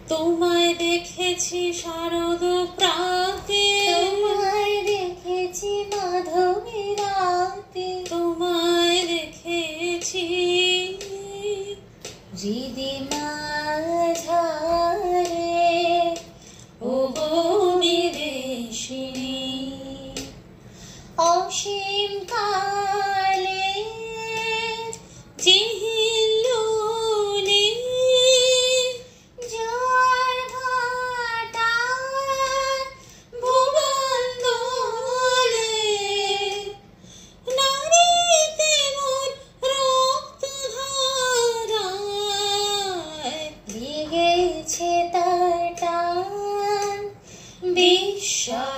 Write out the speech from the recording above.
তোমায় দেখেছি শারদ প্রাতে, তোমায় দেখেছি মাধবী রাতে, তোমায় দেখেছি হৃদি মাঝারে ও গো বিদেশিনী। অসীম কালে জিহিল্লুলি জোয়ার ভাটার ভুবন দোলে, নারীতে মোর রক্ত ধারায় লেগেছে তার টান, বিশ্বাস